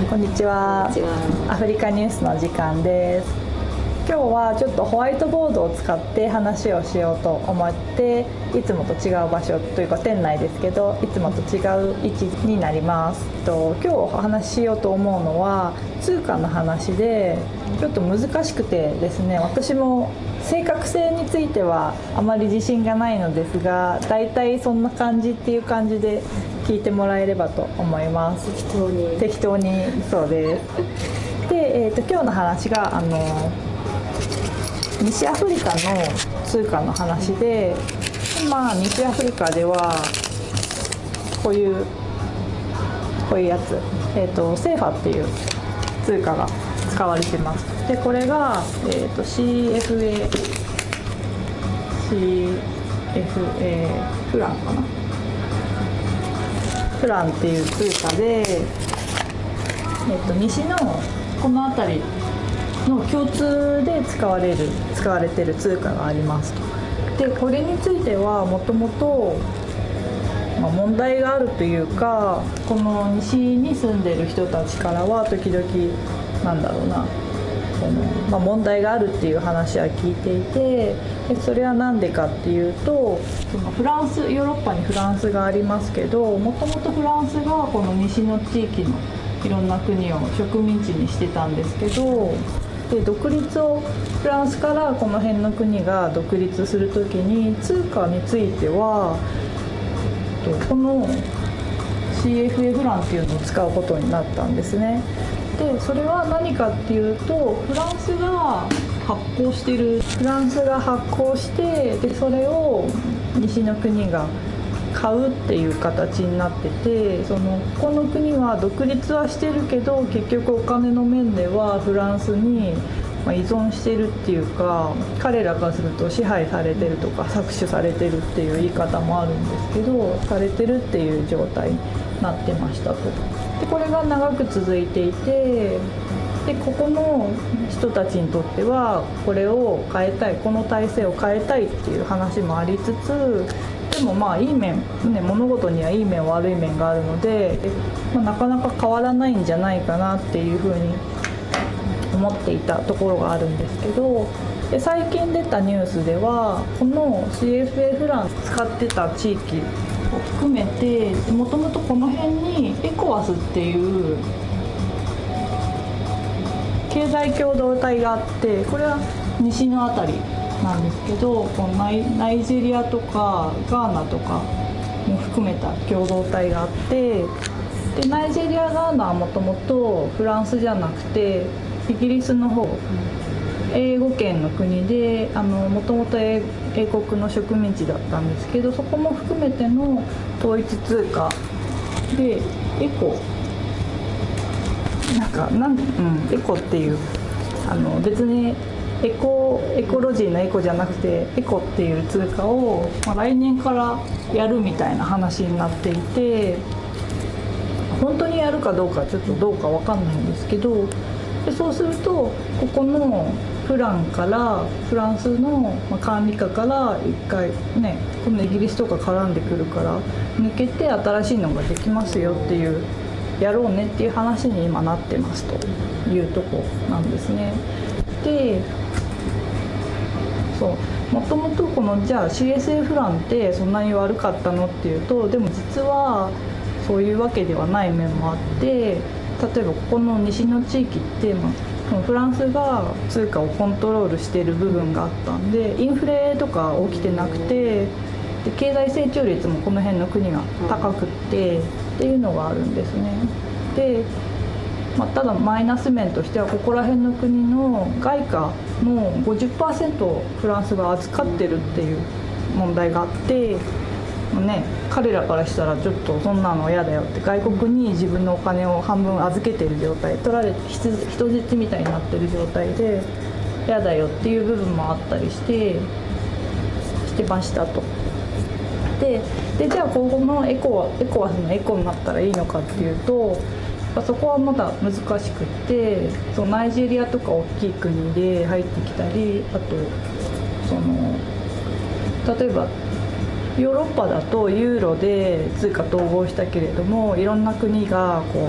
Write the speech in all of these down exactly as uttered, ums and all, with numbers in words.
こんにちは。アフリカニュースの時間です。今日はちょっとホワイトボードを使って話をしようと思って、いつもと違う場所というか店内ですけど、いつもと違う位置になります。と今日お話ししようと思うのは通貨の話で、ちょっと難しくてですね、私も正確性についてはあまり自信がないのですが、だいたいそんな感じっていう感じで聞いてもらえればと思います。 適当に適当にそうです。で、えーと、今日の話があの西アフリカの通貨の話で、今西アフリカではこういうこういうやつ、えーと、セーファっていう通貨が使われてます。でこれが、えーと、シーエフエー シーエフエー フランかなフランっていう通貨で、えーと、西のこの辺りの共通で使われる使われている通貨があります。でこれについてはもともと問題があるというか、この西に住んでる人たちからは時々なんだろうなその、まあ、問題があるっていう話は聞いていて、でそれは何でかっていうと、そのフランスヨーロッパにフランスがありますけど、もともとフランスがこの西の地域のいろんな国を植民地にしてたんですけど、で独立をフランスからこの辺の国が独立するときに通貨についてはこの シーエフエー フランっていうのを使うことになったんですね。でそれは何かっていうと、フランスが発行してるフランスが発行してでそれを西の国が買うっていう形になってて、そのこの国は独立はしてるけど結局お金の面ではフランスに依存してるっていうか、彼らからすると支配されてるとか搾取されてるっていう言い方もあるんですけど、されてるっていう状態になってましたと。でこれが長く続いていて、でここの人たちにとってはこれを変えたい、この体制を変えたいっていう話もありつつ、でもまあいい面、ね、物事にはいい面悪い面があるので、まあ、なかなか変わらないんじゃないかなっていうふうに思っていたところがあるんですけど、で最近出たニュースではこの シーエフエー フラン使ってた地域を含めて、もともとこの辺にエコワスっていう経済共同体があって、これは西のあたりなんですけど、このナイ、ナイジェリアとかガーナとかも含めた共同体があって、でナイジェリアガーナはもともとフランスじゃなくてイギリスの方、英語圏の国で、もともと英国の植民地だったんですけど、そこも含めての統一通貨でエコなんかなん、うん、エコっていうあの別にエコエコロジーのエコじゃなくてエコっていう通貨を、まあ、来年からやるみたいな話になっていて、本当にやるかどうかちょっとどうかわかんないんですけど、でそうするとここのフランからフランスの管理下から一回ね、このイギリスとか絡んでくるから抜けて新しいのができますよっていう、やろうねっていう話に今なってますというとこなんですね。でそうもともとこのじゃあ シーエスエー フランってそんなに悪かったのっていうと、でも実はそういうわけではない面もあって、例えばここの西の地域って、まあ、フランスが通貨をコントロールしている部分があったんで、インフレとか起きてなくて、で経済成長率もこの辺の国が高くってっていうのがあるんですね。で、まあ、ただマイナス面としてはここら辺の国の外貨の ごじゅっパーセント をフランスが預かってるっていう問題があって、ね、彼らからしたらちょっとそんなの嫌だよって、外国に自分のお金を半分預けてる状態、取られて人質みたいになってる状態で嫌だよっていう部分もあったりしてしてましたと。で, でじゃあここのエコはエコワスのエコになったらいいのかっていうと、そこはまだ難しくって、そのナイジェリアとか大きい国で入ってきたり、あとその例えばヨーロッパだとユーロで通貨統合したけれども、いろんな国がこう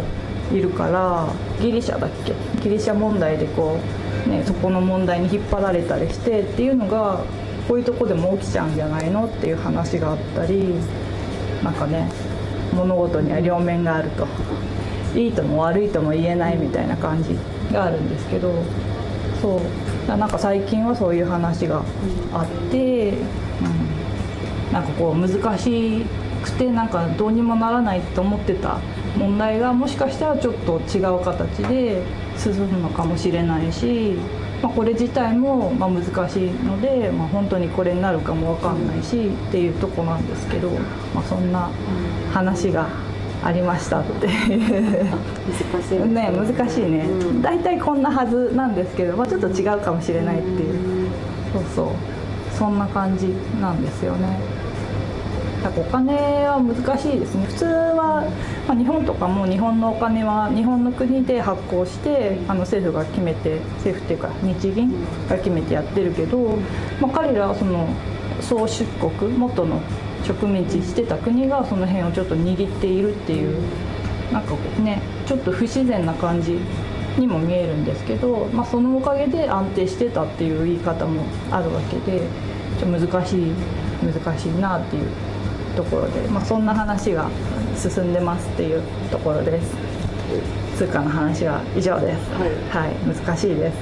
いるから、ギリシャだっけ、ギリシャ問題でこう、ね、そこの問題に引っ張られたりしてっていうのがこういうとこでも起きちゃうんじゃないのっていう話があったり、なんかね、物事には両面があると、いいとも悪いとも言えないみたいな感じがあるんですけど、そうなんか最近はそういう話があって、うん、なんかこう難しくてなんかどうにもならないと思ってた問題がもしかしたらちょっと違う形で進むのかもしれないし、まあ、これ自体もまあ難しいので、まあ、本当にこれになるかも分かんないしっていうとこなんですけど、まあ、そんな話がありましたって難しいですね。ね、難しいね、うん、だいたいこんなはずなんですけど、まあ、ちょっと違うかもしれないっていう、うん、そうそう、そんな感じなんですよね。だからお金は難しいですね。普通は、まあ、日本とかも日本のお金は日本の国で発行してあの政府が決めて、政府っていうか日銀が決めてやってるけど、まあ、彼らはその総出国、元の植民地してた国がその辺をちょっと握っているっていう、なんかね、ちょっと不自然な感じにも見えるんですけど、まあ、そのおかげで安定してたっていう言い方もあるわけで、ちょっと難しい難しいなっていうところで、まあ、そんな話が進んでますっていうところです。通貨の話は以上です。はい、はい、難しいです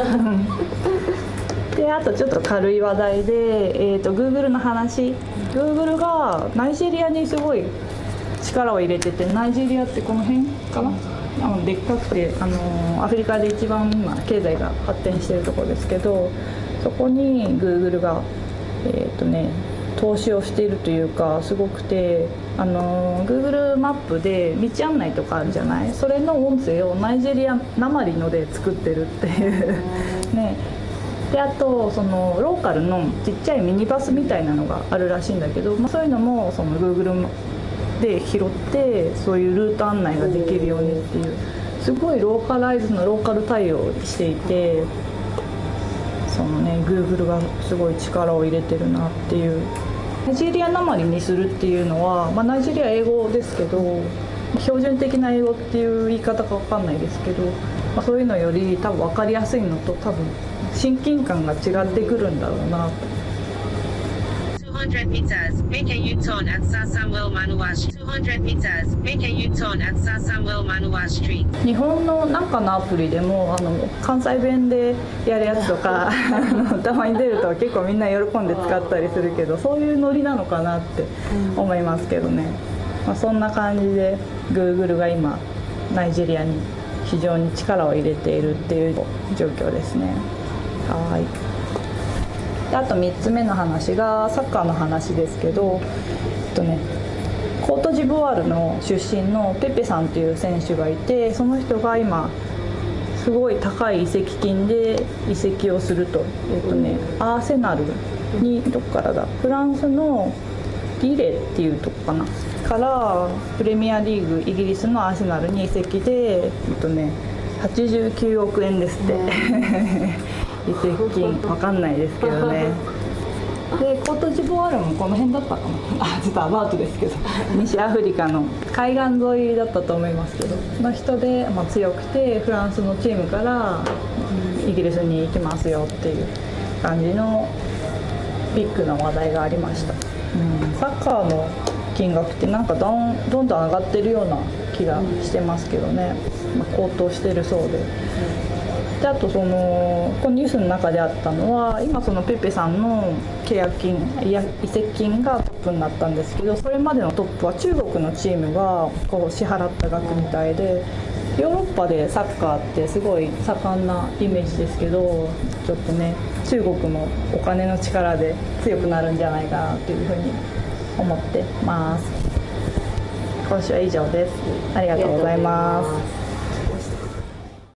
で、あとちょっと軽い話題で、えーと、Google の話。Google がナイジェリアにすごい力を入れてて、ナイジェリアってこの辺かな、あのでっかくて、あのアフリカで一番今経済が発展しているところですけど、そこに Google が、えーとね、投資をしているというか、すごくて、あの Google マップで道案内とかあるじゃない、それの音声をナイジェリアなまりので作ってるっていうね。で、あとそのローカルのちっちゃいミニバスみたいなのがあるらしいんだけど、まあ、そういうのもその Google で拾ってそういうルート案内ができるようにっていう、すごいローカライズのローカル対応をしていて、そのね Google がすごい力を入れてるなっていう。ナイジェリアなまりにするっていうのは、まあ、ナイジェリア英語ですけど、標準的な英語っていう言い方か分かんないですけど、まあ、そういうのより多分分かりやすいのと多分親近感が違ってくるんだろうなと。 two hundred meters, make a U-turn at Sir Samuel Manoa Street. two hundred meters, make a U-turn at Sir Samuel Manoa Street. 日本のなんかのアプリでもあの関西弁でやるやつとかたまに出ると結構みんな喜んで使ったりするけど、そういうノリなのかなって思いますけどね、まあ、そんな感じで Google が今ナイジェリアに非常に力を入れているっていう状況ですね。はい。で、あとみっつめの話がサッカーの話ですけど、えっとね、コートジボワールの出身のペペさんという選手がいて、その人が今すごい高い移籍金で移籍をすると、えっとね、アーセナルにどこからだ、フランスのリレっていうとこかなからプレミアリーグイギリスのアーセナルに移籍で、えっとね、はちじゅうきゅうおくえんですって移籍金わかんないですけどね。で、コートジボワールもこの辺だったかなあ、ちょっとアバウトですけど西アフリカの海岸沿いだったと思いますけどの人で、まあ、強くてフランスのチームからイギリスに行きますよっていう感じのビッグな話題がありました。うん、サッカーの金額ってなんかどんどんどん上がってるような気がしてますけどね、まあ、高騰してるそうで。で、あとそのこのニュースの中であったのは、今そのペペさんの契約金、いや移籍金がトップになったんですけど、それまでのトップは中国のチームがこう支払った額みたいで、ヨーロッパでサッカーってすごい盛んなイメージですけど、ちょっとね中国もお金の力で強くなるんじゃないかなというふうに思ってます。今週は以上です。ありがとうございます。